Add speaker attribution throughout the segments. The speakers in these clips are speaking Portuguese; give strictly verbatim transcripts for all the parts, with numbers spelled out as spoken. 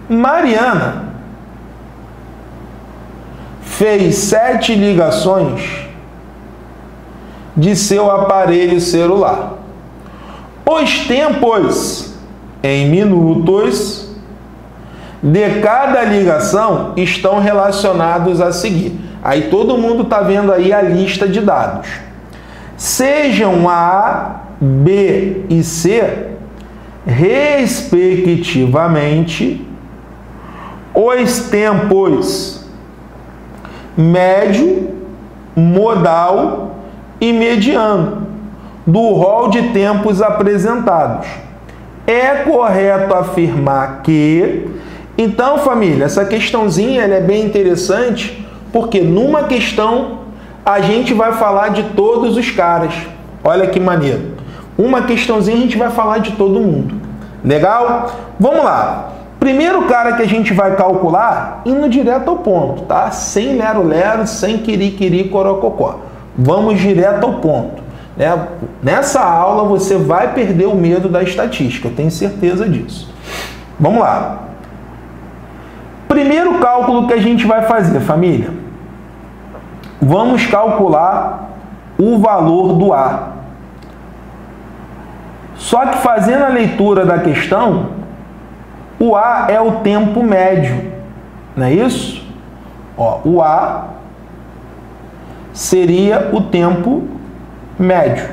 Speaker 1: Mariana fez sete ligações de seu aparelho celular. Os tempos em minutos de cada ligação estão relacionados a seguir. Aí todo mundo está vendo aí a lista de dados. Sejam A, B e C, respectivamente, os tempos médio, modal e mediano do rol de tempos apresentados. É correto afirmar que... Então, família, essa questãozinha ela é bem interessante, porque numa questão a gente vai falar de todos os caras. Olha que maneiro. Uma questãozinha a gente vai falar de todo mundo. Legal? Vamos lá. Primeiro cara que a gente vai calcular, indo direto ao ponto, tá? Sem lero-lero, sem quiri-quiri, corococó. Vamos direto ao ponto. Né? Nessa aula você vai perder o medo da estatística, eu tenho certeza disso. Vamos lá. Primeiro cálculo que a gente vai fazer, família. Vamos calcular o valor do A. Só que fazendo a leitura da questão, o A é o tempo médio, não é isso? Ó, o A seria o tempo médio.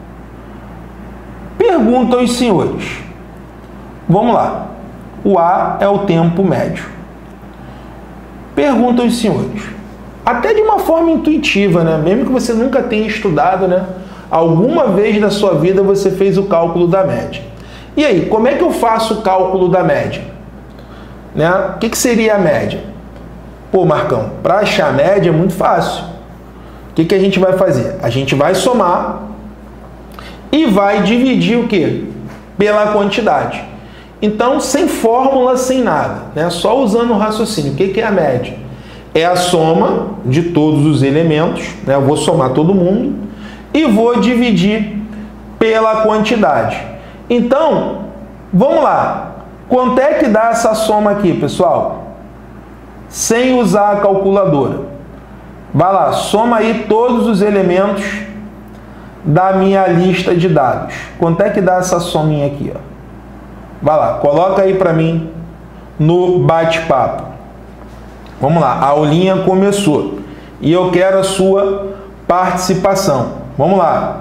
Speaker 1: Pergunta aos senhores. Vamos lá. O A é o tempo médio. Pergunta aos senhores. Até de uma forma intuitiva, né? Mesmo que você nunca tenha estudado, né? Alguma vez na sua vida você fez o cálculo da média. E aí, como é que eu faço o cálculo da média? Né? O que, que seria a média? Pô, Marcão, para achar a média é muito fácil. O que, que a gente vai fazer? A gente vai somar e vai dividir o quê? Pela quantidade. Então, sem fórmula, sem nada, né? Só usando o raciocínio. O que, que é a média? É a soma de todos os elementos, né? Eu vou somar todo mundo e vou dividir pela quantidade. Então, vamos lá. Quanto é que dá essa soma aqui, pessoal? Sem usar a calculadora. Vai lá, soma aí todos os elementos da minha lista de dados. Quanto é que dá essa sominha aqui, ó? Vai lá, coloca aí para mim no bate-papo. Vamos lá, a aulinha começou. E eu quero a sua participação. Vamos lá.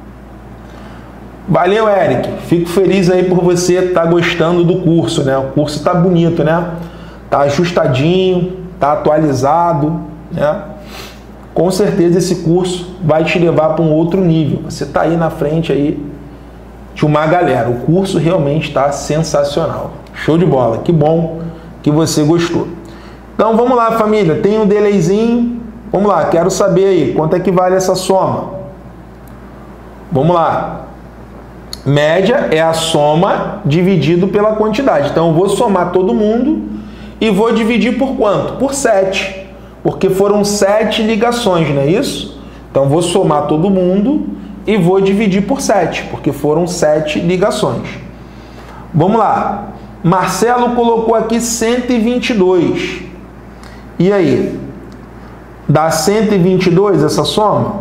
Speaker 1: Valeu, Eric. Fico feliz aí por você estar gostando do curso, né? O curso está bonito, né? Tá ajustadinho, tá atualizado, né? Com certeza esse curso vai te levar para um outro nível. Você tá aí na frente aí de uma galera. O curso realmente está sensacional. Show de bola. Que bom que você gostou. Então vamos lá, família. Tem um delayzinho. Vamos lá, quero saber aí quanto é que vale essa soma. Vamos lá. Média é a soma dividido pela quantidade. Então eu vou somar todo mundo e vou dividir por quanto? Por sete. Porque foram sete ligações, não é isso? Então eu vou somar todo mundo e vou dividir por sete, porque foram sete ligações. Vamos lá. Marcelo colocou aqui cento e vinte e dois. E aí? Dá cento e vinte e dois essa soma?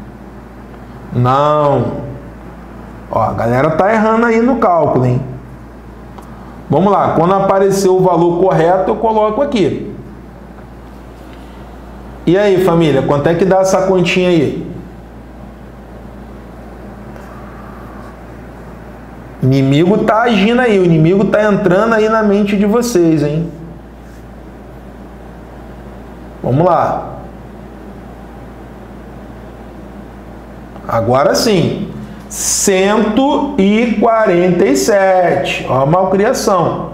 Speaker 1: Não. Ó, a galera tá errando aí no cálculo, hein? Vamos lá. Quando aparecer o valor correto, eu coloco aqui. E aí, família? Quanto é que dá essa continha aí? O inimigo tá agindo aí. O inimigo tá entrando aí na mente de vocês, hein? Vamos lá. Agora sim. cento e quarenta e sete. Ó, a malcriação.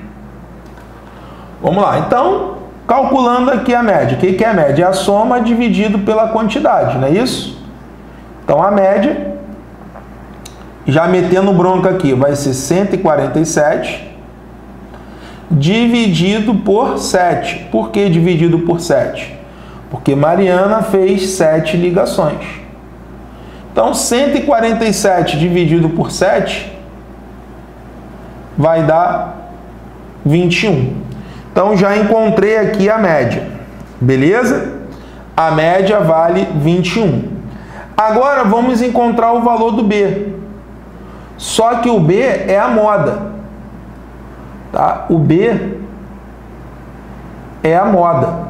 Speaker 1: Vamos lá. Então, calculando aqui a média. O que é a média? É a soma dividido pela quantidade, não é isso? Então, a média, já metendo bronca aqui, vai ser cento e quarenta e sete dividido por sete. Por que dividido por sete? Porque Mariana fez sete ligações. Então, cento e quarenta e sete dividido por sete vai dar vinte e um. Então, já encontrei aqui a média. Beleza? A média vale vinte e um. Agora, vamos encontrar o valor do B. Só que o B é a moda. Tá? O B é a moda.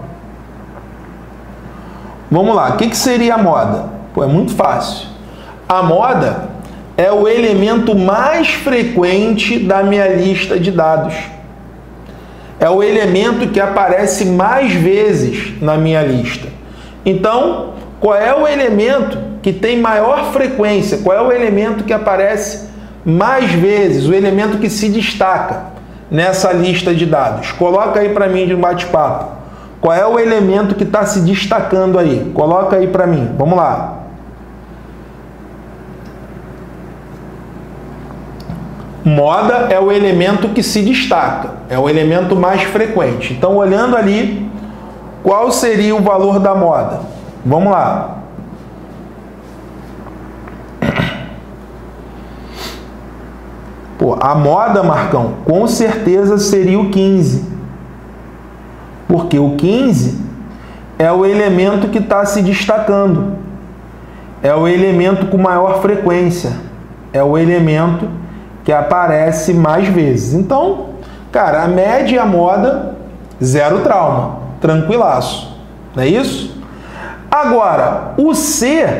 Speaker 1: Vamos lá. O que, que seria a moda? Pô, é muito fácil. A moda é o elemento mais frequente da minha lista de dados. É o elemento que aparece mais vezes na minha lista. Então, qual é o elemento que tem maior frequência? Qual é o elemento que aparece mais vezes? O elemento que se destaca nessa lista de dados? Coloca aí para mim de um bate-papo. Qual é o elemento que está se destacando aí? Coloca aí para mim. Vamos lá. Moda é o elemento que se destaca, é o elemento mais frequente. Então, olhando ali, qual seria o valor da moda? Vamos lá. Pô, a moda, Marcão, com certeza seria o quinze. Porque o quinze é o elemento que está se destacando. É o elemento com maior frequência. É o elemento que aparece mais vezes. Então, cara, a média e a moda, zero trauma, tranquilaço. Não é isso? Agora, o C,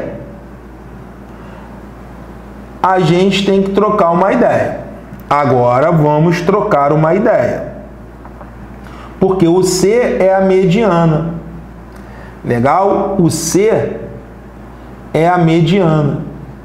Speaker 1: a gente tem que trocar uma ideia. Agora, vamos trocar uma ideia. Porque o C é a mediana. Legal? O C é a mediana.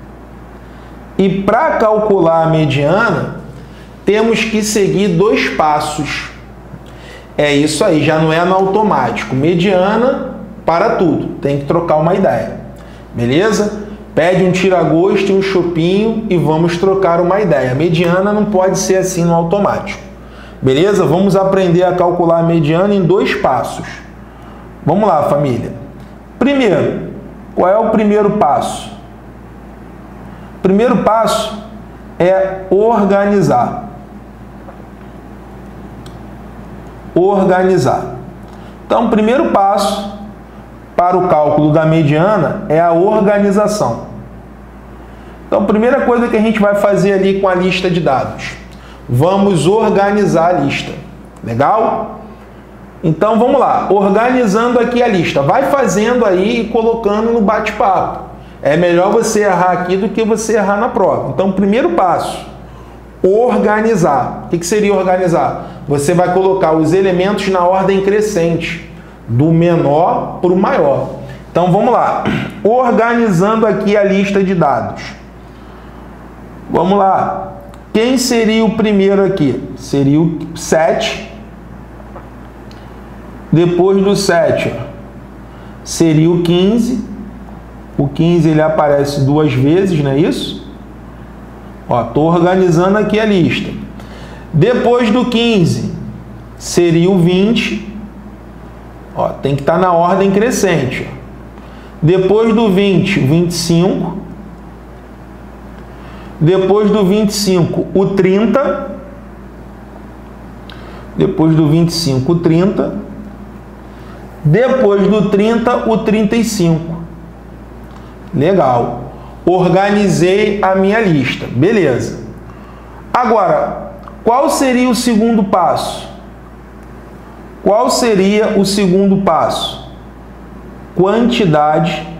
Speaker 1: E para calcular a mediana, temos que seguir dois passos. É isso aí, já não é no automático. Mediana para tudo, tem que trocar uma ideia. Beleza? Pede um tira-gosto e um chopinho e vamos trocar uma ideia. Mediana não pode ser assim no automático. Beleza? Vamos aprender a calcular a mediana em dois passos. Vamos lá, família. Primeiro, qual é o primeiro passo? Primeiro passo é organizar. Organizar. Então, o primeiro passo para o cálculo da mediana é a organização. Então, a primeira coisa que a gente vai fazer ali com a lista de dados, vamos organizar a lista. Legal? Então, vamos lá. Organizando aqui a lista. Vai fazendo aí e colocando no bate-papo. É melhor você errar aqui do que você errar na prova. Então, primeiro passo, organizar. O que seria organizar? Você vai colocar os elementos na ordem crescente, do menor para o maior. Então, vamos lá. Organizando aqui a lista de dados. Vamos lá. Quem seria o primeiro aqui? Seria o sete. Depois do sete, seria o quinze. O quinze ele aparece duas vezes, não é isso? Ó, tô organizando aqui a lista. Depois do quinze, seria o vinte. Ó, tem que estar na ordem crescente. Depois do vinte, vinte e cinco. Depois do vinte e cinco, o trinta. Depois do vinte e cinco, o trinta. Depois do trinta, o trinta e cinco. Legal. Organizei a minha lista. Beleza. Agora, qual seria o segundo passo? Qual seria o segundo passo? Quantidade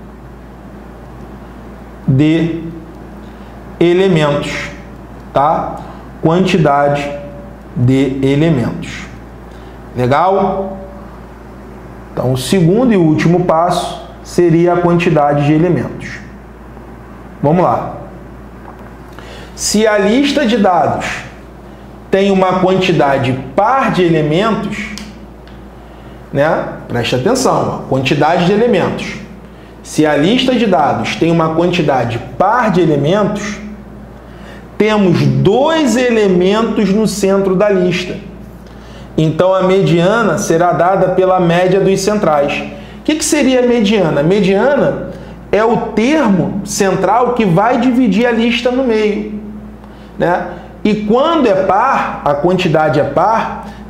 Speaker 1: de elementos, tá? Quantidade de elementos. Legal? Então, o segundo e último passo seria a quantidade de elementos. Vamos lá. Se a lista de dados tem uma quantidade par de elementos, né? Preste atenção, ó, quantidade de elementos. Se a lista de dados tem uma quantidade par de elementos, temos dois elementos no centro da lista. Então, a mediana será dada pela média dos centrais. O que, que seria a mediana? A mediana é o termo central que vai dividir a lista no meio, né? E quando é par, a quantidade é par,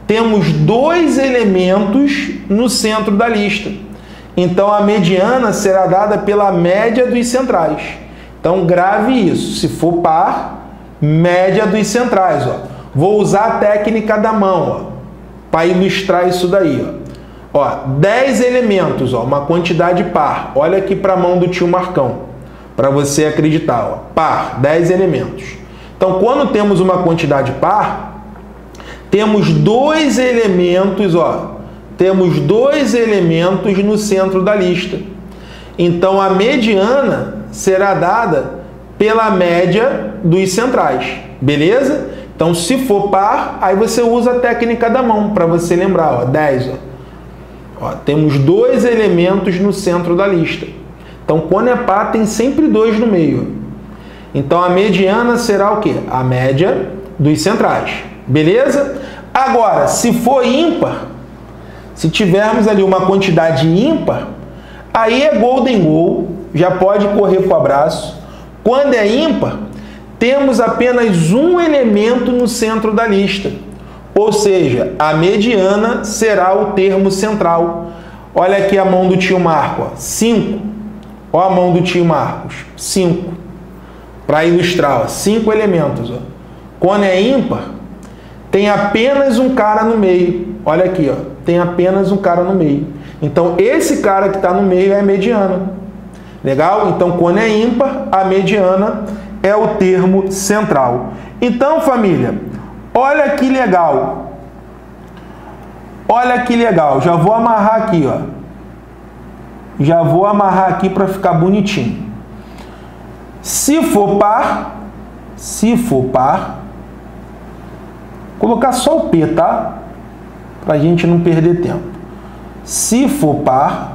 Speaker 1: temos dois elementos no centro da lista. Então, a mediana será dada pela média dos centrais. Então, grave isso. Se for par, média dos centrais. Ó. Vou usar a técnica da mão para ilustrar isso daí. Ó. Ó, dez elementos, ó, uma quantidade par. Olha aqui para a mão do tio Marcão, para você acreditar. Ó. Par, dez elementos. Então, quando temos uma quantidade par, temos dois elementos, ó. Temos dois elementos no centro da lista. Então, a mediana será dada pela média dos centrais. Beleza? Então, se for par, aí você usa a técnica da mão para você lembrar. Ó, dez. Ó. Ó, temos dois elementos no centro da lista. Então, quando é par, tem sempre dois no meio. Então, a mediana será o quê? A média dos centrais. Beleza? Agora, se for ímpar, se tivermos ali uma quantidade ímpar, aí é golden goal, já pode correr com o abraço. Quando é ímpar, temos apenas um elemento no centro da lista. Ou seja, a mediana será o termo central. Olha aqui a mão do tio Marco, cinco. Olha a mão do tio Marcos, cinco. Para ilustrar, cinco elementos. Ó. Quando é ímpar, tem apenas um cara no meio. Olha aqui, ó, tem apenas um cara no meio. Então, esse cara que está no meio é a mediana. Legal? Então, quando é ímpar, a mediana é o termo central. Então, família, olha que legal. Olha que legal. Já vou amarrar aqui, ó. Já vou amarrar aqui para ficar bonitinho. Se for par, se for par, colocar só o P, tá? Para a gente não perder tempo. Se for par,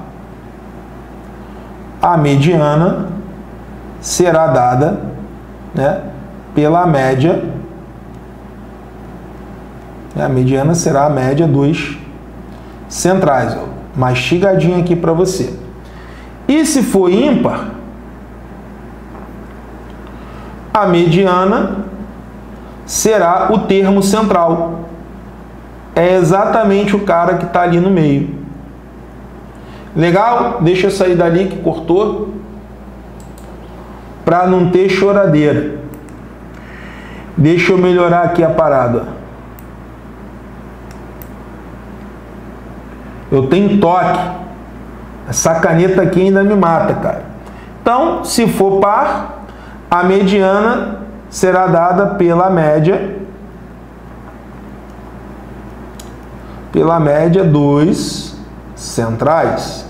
Speaker 1: a mediana será dada, né, pela média. A mediana será a média dos centrais. Ó, mastigadinho aqui para você. E se for ímpar, a mediana será o termo central. É exatamente o cara que está ali no meio. Legal? Deixa eu sair dali que cortou. Para não ter choradeira. Deixa eu melhorar aqui a parada. Eu tenho toque. Essa caneta aqui ainda me mata, cara. Então, se for par, a mediana será dada pela média pela média dos centrais.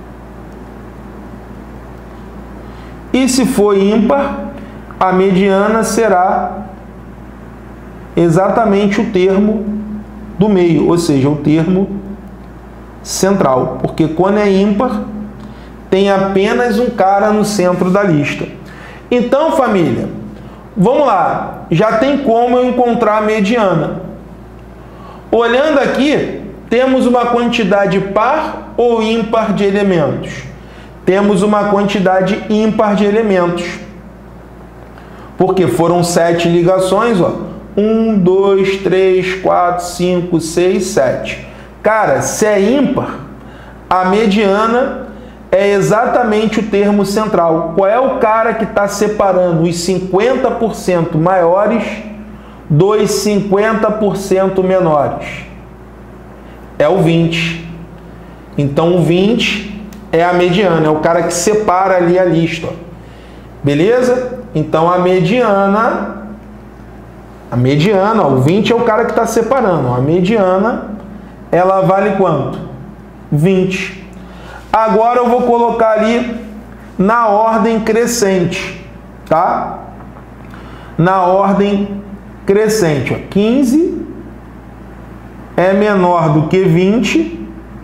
Speaker 1: E se for ímpar, a mediana será exatamente o termo do meio, ou seja, o termo central, porque quando é ímpar, tem apenas um cara no centro da lista. Então, família, vamos lá, já tem como eu encontrar a mediana. Olhando aqui, temos uma quantidade par ou ímpar de elementos? Temos uma quantidade ímpar de elementos. Porque foram sete ligações, ó. um, dois, três, quatro, cinco, seis, sete. Cara, se é ímpar, a mediana é exatamente o termo central. Qual é o cara que está separando os cinquenta por cento maiores dos cinquenta por cento menores? É o vinte. Então, o vinte é a mediana, é o cara que separa ali a lista. Ó. Beleza? Então, a mediana, a mediana, ó, o vinte é o cara que está separando. Ó, a mediana, ela vale quanto? vinte. Agora eu vou colocar ali na ordem crescente, tá? Na ordem crescente, ó. quinze é menor do que vinte.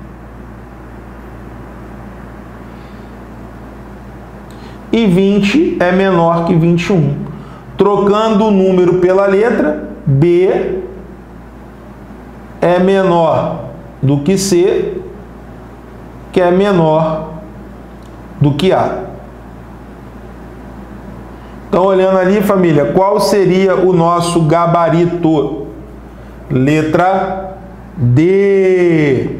Speaker 1: E vinte é menor que vinte e um. Trocando o número pela letra, B é menor do que C, que é menor do que A. Então, olhando ali, família, qual seria o nosso gabarito? Letra D.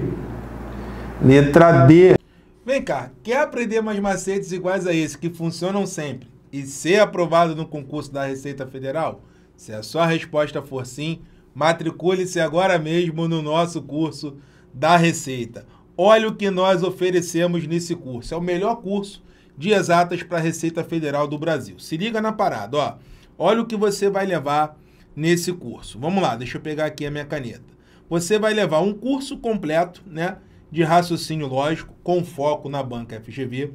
Speaker 1: Letra D. Vem cá, quer aprender mais macetes iguais a esse, que funcionam sempre, e ser aprovado no concurso da Receita Federal? Se a sua resposta for sim, matricule-se agora mesmo no nosso curso da Receita. Olha o que nós oferecemos nesse curso. É o melhor curso de exatas para a Receita Federal do Brasil. Se liga na parada, ó. Olha o que você vai levar nesse curso. Vamos lá, deixa eu pegar aqui a minha caneta. Você vai levar um curso completo, né, de raciocínio lógico, com foco na banca F G V.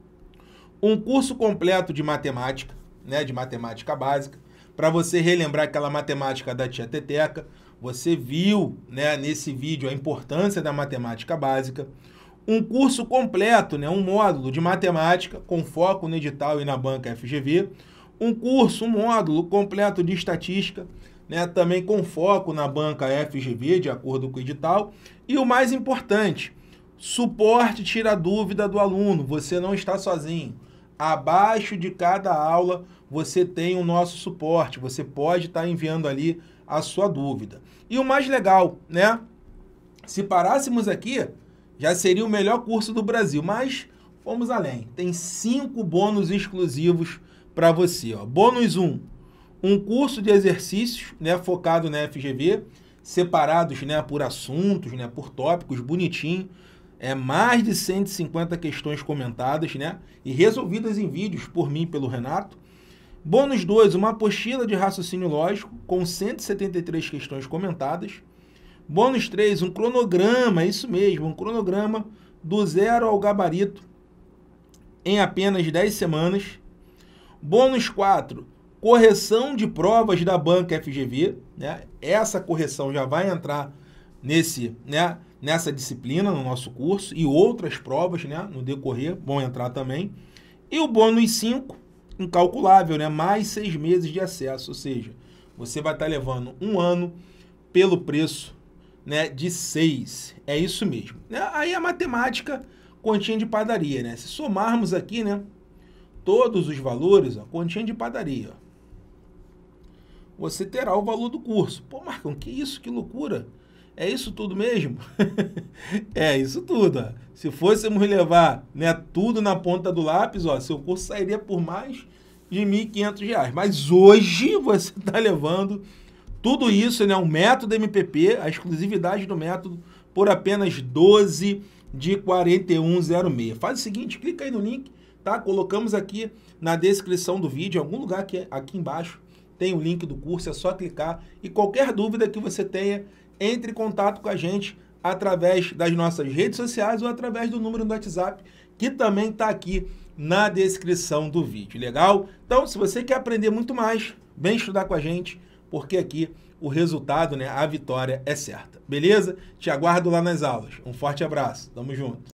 Speaker 1: Um curso completo de matemática, né, de matemática básica, para você relembrar aquela matemática da tia Teteca. Você viu, né, nesse vídeo a importância da matemática básica. Um curso completo, né, um módulo de matemática com foco no edital e na banca F G V. Um curso, um módulo completo de estatística, né, também com foco na banca F G V, de acordo com o edital. E o mais importante, suporte tira dúvida do aluno. Você não está sozinho. Abaixo de cada aula você tem o nosso suporte. Você pode estar enviando ali a sua dúvida. E o mais legal, né? Se parássemos aqui, já seria o melhor curso do Brasil, mas fomos além. Tem cinco bônus exclusivos para você, ó. Bônus um, um curso de exercícios, né, focado na F G V, separados, né, por assuntos, né, por tópicos, bonitinho. É mais de cento e cinquenta questões comentadas, né, e resolvidas em vídeos por mim e pelo Renato. Bônus dois, uma apostila de raciocínio lógico com cento e setenta e três questões comentadas. Bônus três, um cronograma, isso mesmo, um cronograma do zero ao gabarito em apenas dez semanas. Bônus quatro, correção de provas da banca F G V, né? Essa correção já vai entrar nesse, né, nessa disciplina no nosso curso, e outras provas, né, no decorrer vão entrar também. E o bônus cinco, incalculável, né, mais seis meses de acesso, ou seja, você vai estar levando um ano pelo preço, né, de seis. É isso mesmo. Aí a matemática, continha de padaria, né? Se somarmos aqui, né, todos os valores, ó, continha de padaria, ó, você terá o valor do curso. Pô, Marcão, que isso? Que loucura! É isso tudo mesmo? É isso tudo. Ó. Se fôssemos levar, né, tudo na ponta do lápis, ó, seu curso sairia por mais de mil e quinhentos reais. Mas hoje você está levando tudo isso, né, o método M P P, a exclusividade do método, por apenas doze de quarenta e um reais e seis. Faz o seguinte, clica aí no link, tá? Colocamos aqui na descrição do vídeo, em algum lugar aqui, aqui embaixo, tem o link do curso, é só clicar. E qualquer dúvida que você tenha, entre em contato com a gente através das nossas redes sociais ou através do número do WhatsApp, que também está aqui na descrição do vídeo, legal? Então, se você quer aprender muito mais, vem estudar com a gente, porque aqui o resultado, né, a vitória é certa, beleza? Te aguardo lá nas aulas. Um forte abraço, tamo junto.